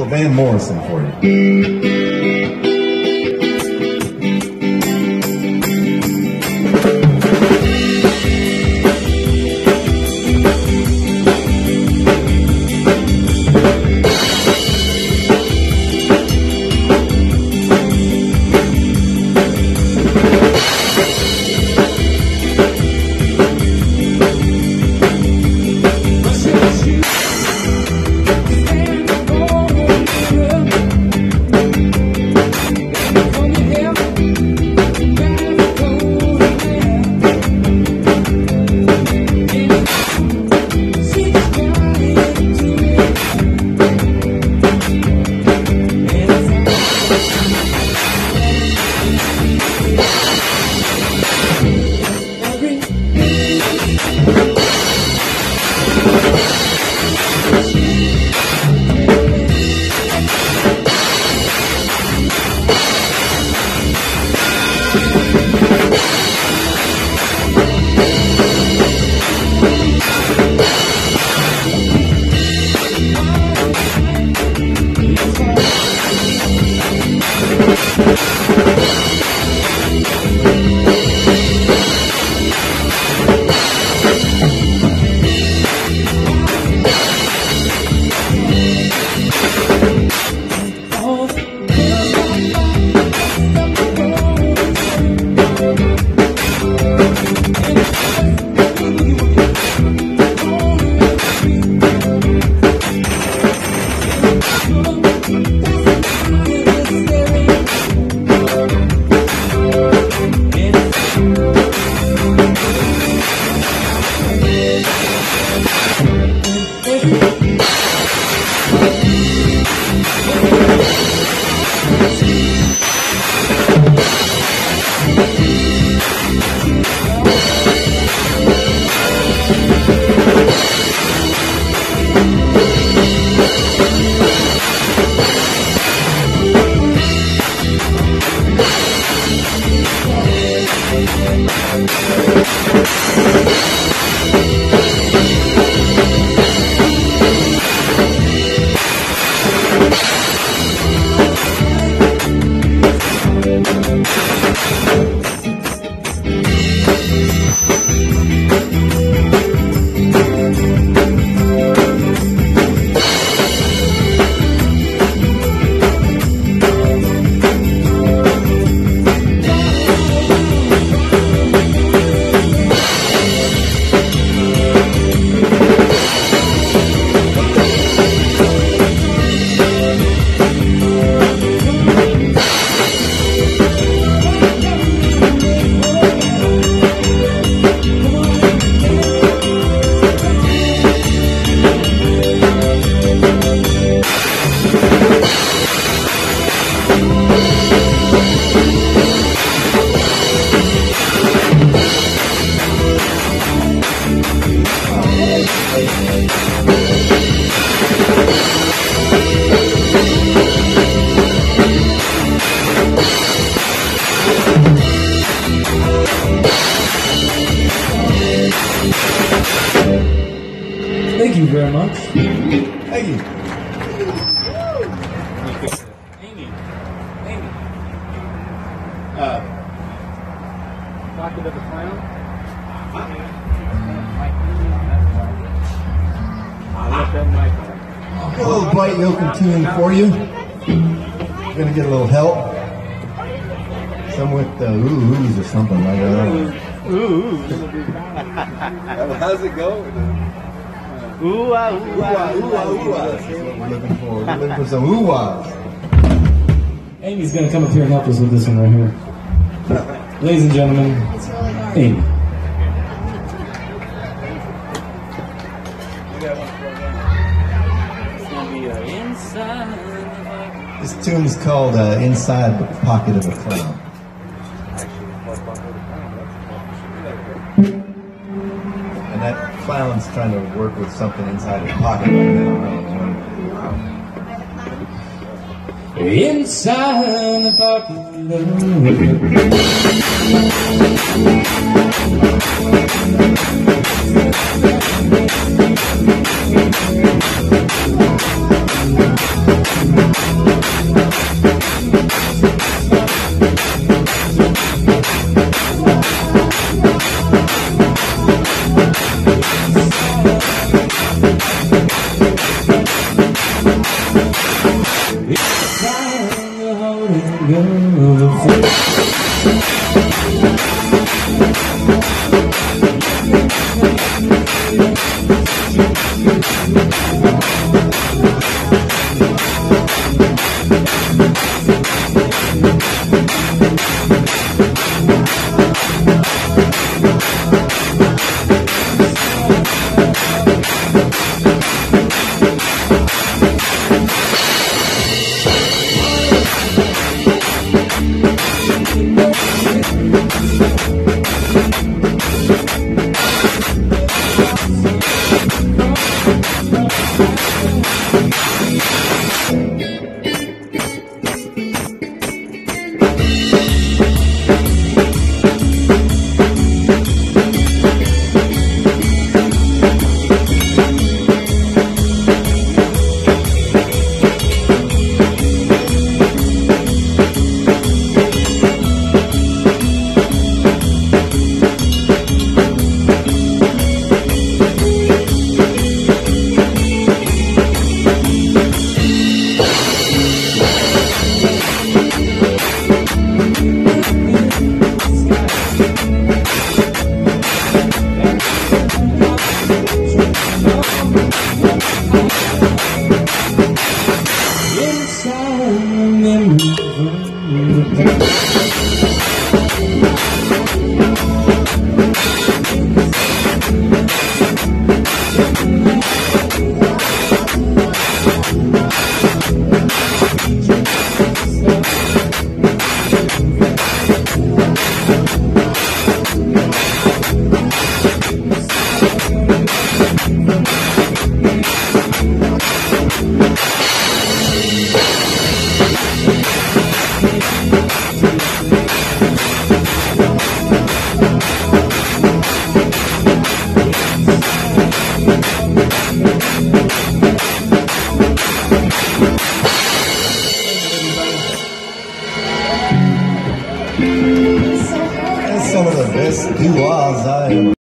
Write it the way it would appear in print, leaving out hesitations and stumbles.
little Van Morrison for you. Thank you very much. Thank you. Amy. Pocket of the Clown. A little bright yoke tune for you. We're gonna get a little help. Some with the ooh-oohs or something like that. Ooh. How's it go? Ooh-ah, ooh-ah, Ooh-ah, ooh-ah, ooh-ah. That's what we're looking for. We're looking for some ooh-ahs. Amy's going to come up here and help us with this one right here. Ladies and gentlemen, Amy. This tune is called Inside the Pocket of a Clown. And that clown's trying to work with something inside his pocket. I don't know. Inside the pocket of a was I?